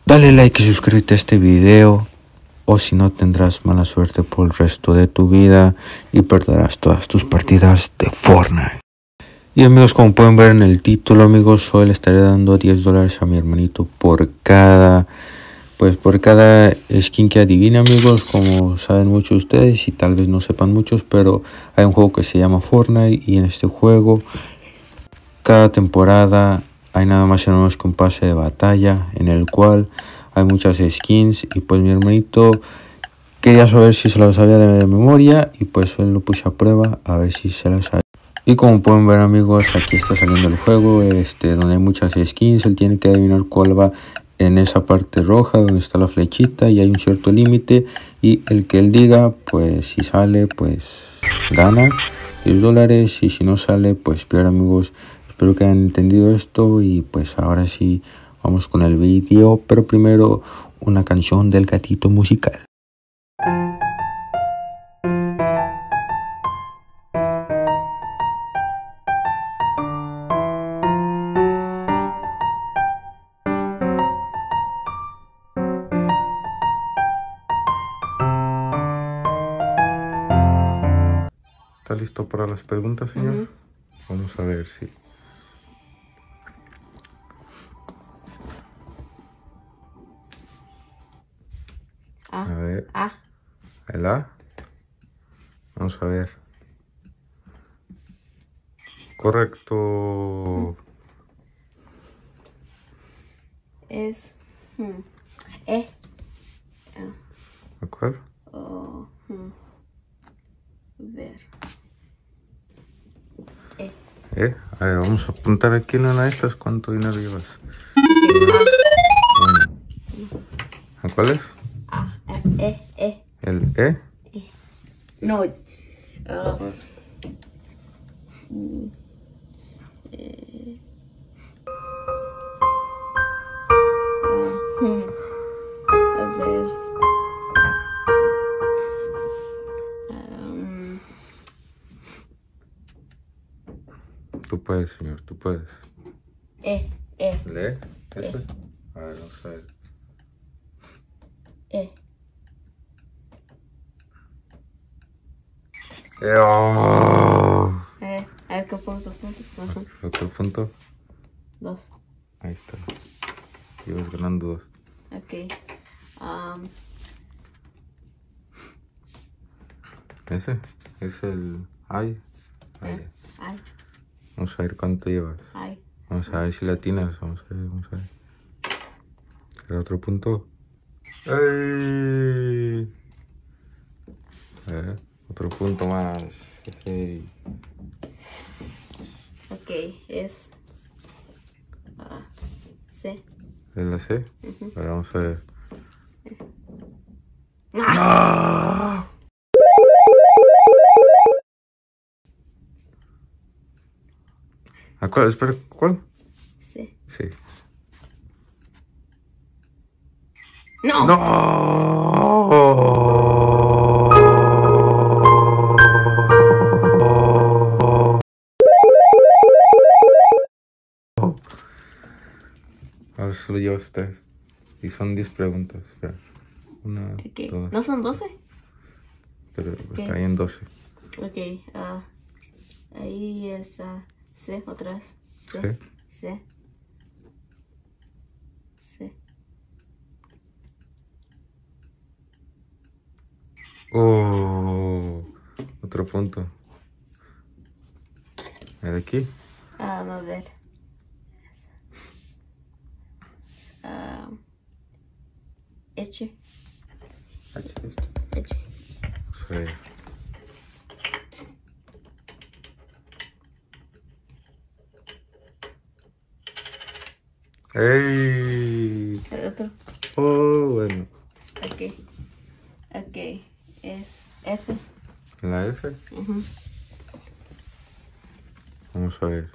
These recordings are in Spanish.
Dale like y suscríbete a este video, o si no tendrás mala suerte por el resto de tu vida y perderás todas tus partidas de Fortnite. Y amigos, como pueden ver en el título, amigos, hoy le estaré dando $10 a mi hermanito por cada skin que adivine, amigos. Como saben muchos de ustedes y tal vez no sepan muchos, pero hay un juego que se llama Fortnite, y en este juego cada temporada hay nada más y nada menos que un pase de batalla en el cual hay muchas skins, y pues mi hermanito quería saber si se lo sabía de memoria, y pues él lo puse a prueba a ver si se lo sabía. Y como pueden ver, amigos, aquí está saliendo el juego, donde hay muchas skins. Él tiene que adivinar cuál va en esa parte roja donde está la flechita, y hay un cierto límite, y el que él diga, pues si sale, pues gana $10, y si no sale, pues pierde, amigos. Espero que hayan entendido esto, y pues ahora sí vamos con el vídeo, pero primero una canción del Gatito Musical. ¿Está listo para las preguntas, señor? Vamos a ver si... A ver. ¿El A? Vamos a ver. Correcto. Es ¿A cuál? Ver. A ver, vamos a apuntar aquí en una de estas. ¿Cuánto dinero llevas? ¿A cuál es? ¿El E? No. A ver. Tú puedes, señor, tú puedes. ¿El E? ¿Ese? A ver, vamos a ver. Oh. A ver, ¿qué pongo? 2 puntos. ¿Cuántos son? Otro punto. 2. Ahí está. Ibas ganando 2. Ok. Ese es el... Ay. Vamos a ver cuánto llevas. Vamos a ver si latinas. Vamos a ver. ¿Era otro punto? ¡Ey! A ver, otro punto más. ¡Ey! Ok, es C. ¿Es la C? Ahora vamos a ver. ¡Ah! ¿A cuál? Espera, ¿cuál? C. Sí. ¡No! ¡No! Ahora solo llevas 3. Y son 10 preguntas. Espera. 1, 2. ¿No son 12? Pero está ahí en 12. Ok. Ahí es C, otra vez. C. Oh, otro punto. ¿El de aquí? A ver. H. H. Vamos a ver. ¡Ey! ¿El otro? Oh, bueno. Ok. Es F. ¿La F? Vamos a ver.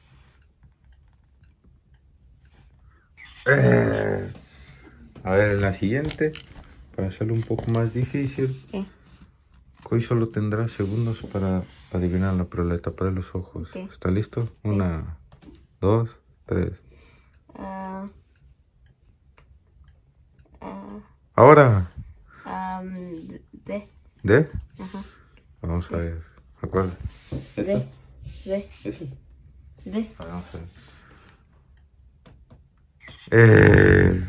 A ver, en la siguiente, para hacerlo un poco más difícil, hoy solo tendrás segundos para adivinarlo, pero la etapa de los ojos. ¿Está listo? 1, 2, 3. Ahora. D. ¿D? Ajá. Vamos a ver. ¿Cuál? D. D. ¿Ese? D. A ver, vamos a ver.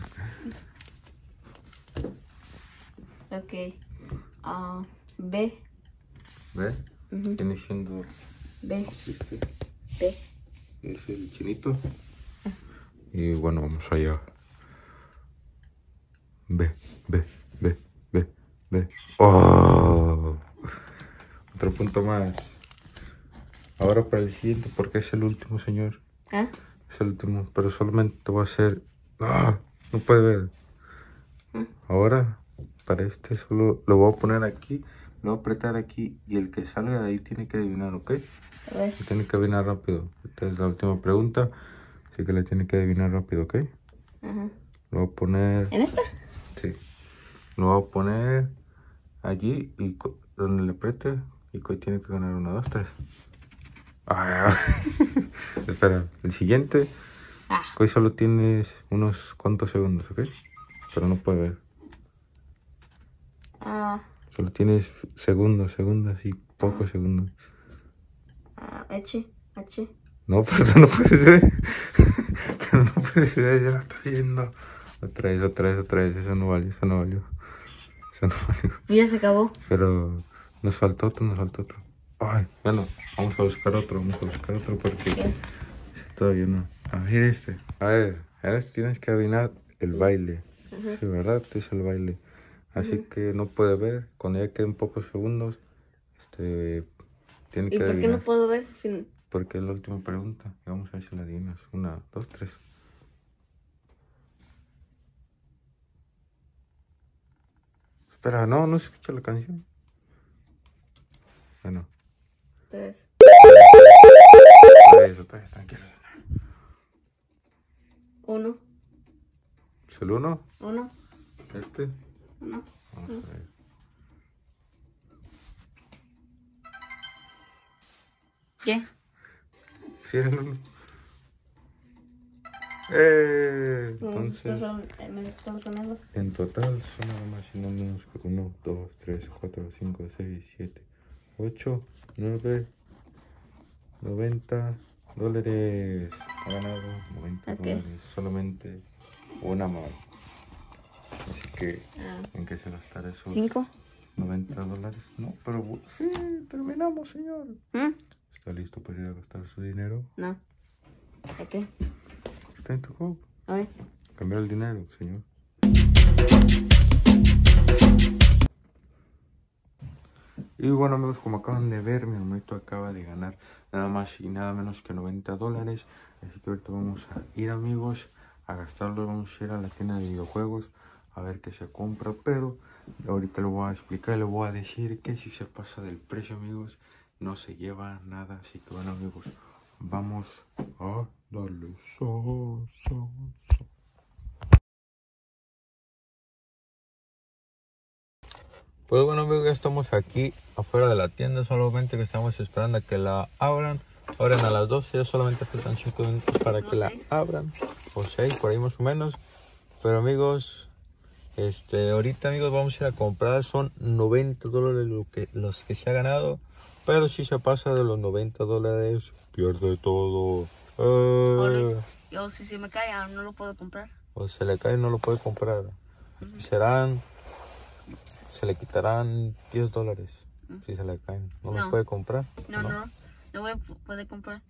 Ok. B. ¿Ve? Viene siendo... B. ¿Viste? B. Es el chinito. Y bueno, vamos allá. B. ¡Oh! Otro punto más. Ahora para el siguiente, porque es el último, señor. ¿Ah? Es el último, pero solamente voy a hacer... ¡Ah! No puede ver. Ahora, para este solo lo voy a poner aquí. Lo voy a apretar aquí y el que salga de ahí tiene que adivinar, ¿ok? A ver. Tiene que adivinar rápido. Esta es la última pregunta, así que le tiene que adivinar rápido, ¿ok? Ajá. Lo voy a poner... ¿En esta? Sí. Lo voy a poner allí y donde le apriete y tiene que ganar 1, 2, 3. Ah, espera, el siguiente. Hoy solo tienes unos cuantos segundos, ¿ok? Pero no puede ver. Solo tienes segundos y pocos segundos. H. No, pero eso no puedes ver. Pero no puedes ver, ya lo estoy viendo. Otra vez. Eso no valió. Ya se acabó. Pero nos faltó otro. Ay, bueno, vamos a buscar otro porque ¿Qué? todavía no. A ver este. A ver, ahora tienes que adivinar el baile. Sí, ¿verdad? Es el baile. Así que no puede ver. Cuando ya queden pocos segundos, tiene que adivinar. ¿Y por qué no puedo ver? Sin... Porque es la última pregunta. Y vamos a ver si la adivinas. 1, 2, 3. Espera, no se escucha la canción. Bueno. 3. Otra vez, tranquilo. 1. ¿Es el 1? 1. 1. Vamos Sí. a ver. ¿Qué? Sí, es el 1. Entonces, Me estaba sonando. en total son nada más y nada menos que 1, 2, 3, 4, 5, 6, 7, 8, 9, 90 dólares. Ha ganado 90 dólares. Solamente una más. Así que, ¿en qué se gastará esos 5. 90 dólares? No, pero sí, terminamos, señor. ¿Está listo para ir a gastar su dinero? No. ¿A qué? ¿Está en tu juego? A ver. Cambiar el dinero, señor. Y bueno, amigos, como acaban de ver, mi hermanito acaba de ganar nada más y nada menos que 90 dólares. Así que ahorita vamos a ir, amigos, a gastarlo. Vamos a ir a la tienda de videojuegos a ver qué se compra. Pero ahorita le voy a explicar, le voy a decir que si se pasa del precio, amigos, no se lleva nada. Así que bueno, amigos, vamos a darle. Pues bueno, amigos, ya estamos aquí afuera de la tienda. Solamente que estamos esperando a que la abran. Abren a las 12, ya solamente faltan 5 minutos para que la abran. O 6, por ahí más o menos. Pero amigos, ahorita, amigos, vamos a ir a comprar. Son 90 dólares los que se ha ganado. Pero si se pasa de los 90 dólares, pierde todo. O si se me cae, no lo puedo comprar. O se le cae, no lo puede comprar. Se le quitarán 10 dólares si se le caen. ¿No los puede comprar? No voy a poder comprar.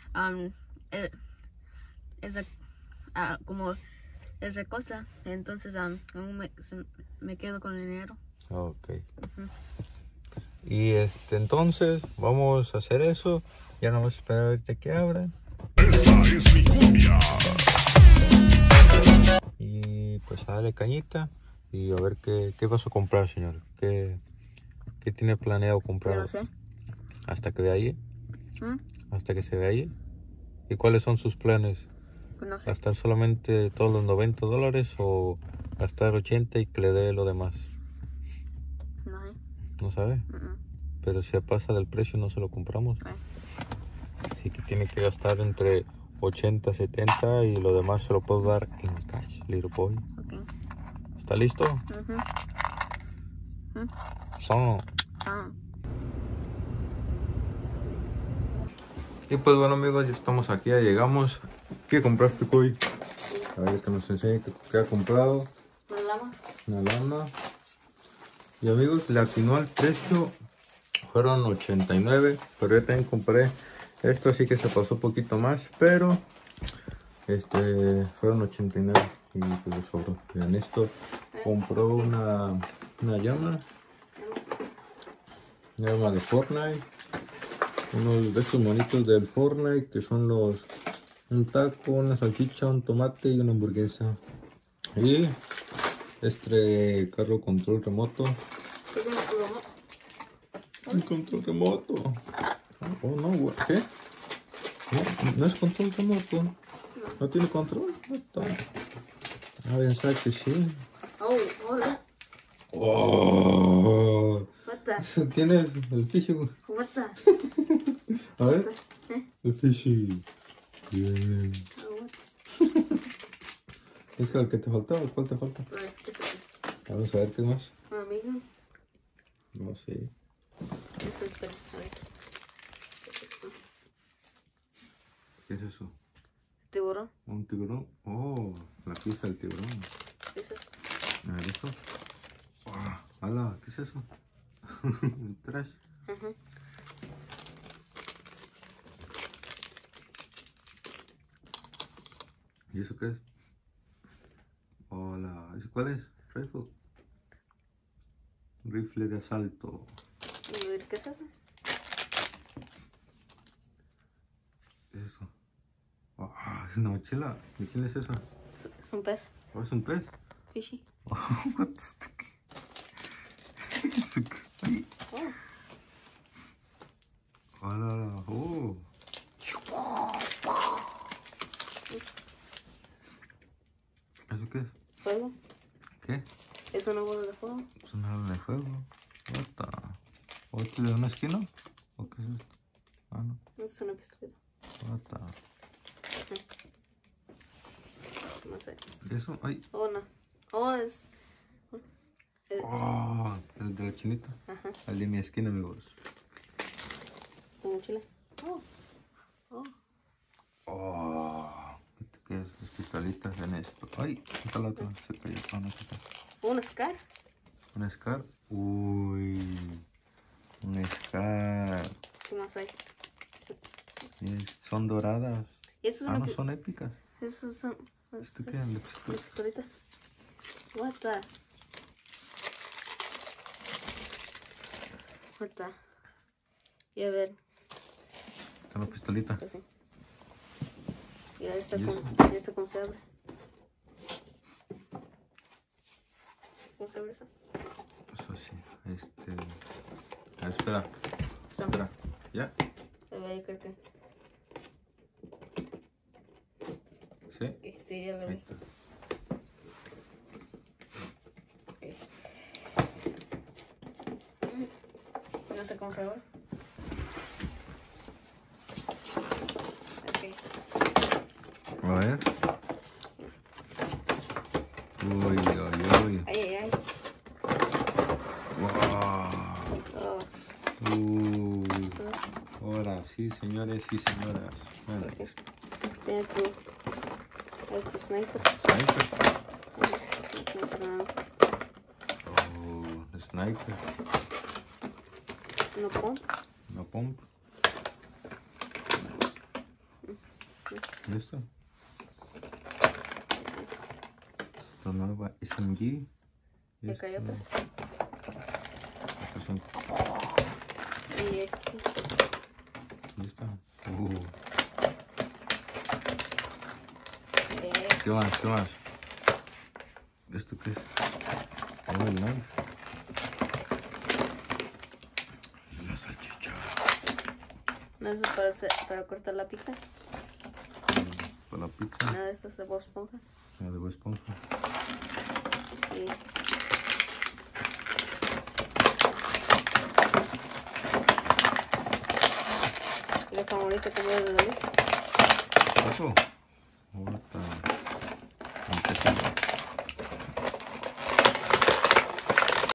Como esa cosa. Entonces aún me quedo con el dinero. Ok. Y entonces vamos a hacer eso. Ya no vamos a esperar ahorita que abran. Esta es mi cumbia. Y pues a darle cañita. Y a ver qué vas a comprar, señor. ¿Qué tiene planeado comprar? No sé. Hasta que vea ahí. Hasta que se vea ahí. ¿Y cuáles son sus planes? Pues no sé. ¿Gastar solamente todos los 90 dólares o gastar 80 y que le dé lo demás? No sé. ¿No sabe? Pero si pasa del precio no se lo compramos. Así que tiene que gastar entre 80 y 70 y lo demás se lo puedo dar en cash, little boy. Okay. ¿Está listo? Son. Y pues bueno amigos, ya estamos aquí, ya llegamos. ¿Qué compraste, Coy? A ver que nos enseñe qué ha comprado. Una lama. Y amigos, le atinó al precio. Fueron 89, pero yo también compré esto, así que se pasó un poquito más, pero fueron 89 y pues le sobró. Vean esto, compró una llama de Fortnite, unos de estos monitos del Fortnite que son un taco, una salchicha, un tomate y una hamburguesa, y este carro control remoto. El control remoto. Oh no, ¿qué? No es control remoto. No tiene control. A pensar que sí. Oh, hola. Oh. ¿Quién es? El fishy. A ver. El fishy. Bien. ¿Es el que te faltaba? ¿Cuál te falta? Vamos a ver qué más. Amigo. No sé. Espera, a ver. ¿Qué es eso? ¿Tiburón? ¿Un tiburón? Oh, la pieza del tiburón. ¿Qué es eso? A ver eso. ¡Hala! ¿Qué es eso? Un trash. ¿Y eso qué es? Hola, ¿cuál es? Rifle. Rifle de asalto. ¿Qué es eso? ¿Qué es eso? Es una mochila. ¿De quién es eso? Es un pez. ¿Es un pez? Fishy. What is this? Hola. Oh. ¿Eso qué es? ¿Fuego? ¿Qué? ¿Es una bola de fuego? Es una bola de fuego. ¿Otro de una esquina? ¿O qué es esto? No. Es una pistolita. No sé. ¿Y eso? ¡Ay! Oh, no. Oh, es... El de la chinita. Ajá. El de mi esquina, amigos. ¿Tu mochila? ¿Qué es? Las pistolitas en esto. ¡Ay! Está la otra. Se cayó. No está. ¿Un Scar? ¿Un Scar? Uy. Un Scar. ¿Qué más hay? Son doradas. Eso es no son épicas. Esos son... ¿Esto qué es? ¿La pistolita? What the... Y a ver. Está una pistolita. Así. Y ahí está, cómo se abre. ¿Cómo se abre eso? Eso sí. A ver, espera. Espera. ¿Ya? A ver, yo creo que... ¿Sí? Sí, ya Ahí lo está. No sé cómo se abre. A ver. Uy. Ay. Wow. Ahora sí, señores y señoras. Mira esto. Tiene tu sniper. Sniper. No pump. ¿Listo? Esta nueva SMG. Y acá hay otra. Estas son... Y aquí. ¿Listo? ¿Qué más? ¿Esto qué es? Oh, el knife. La salchicha. No, eso es para cortar la pizza. Para la pizza. Nada de estas de Bob Esponja. De Bob Esponja. Y... la favorita comida de la vez. ¿Eso?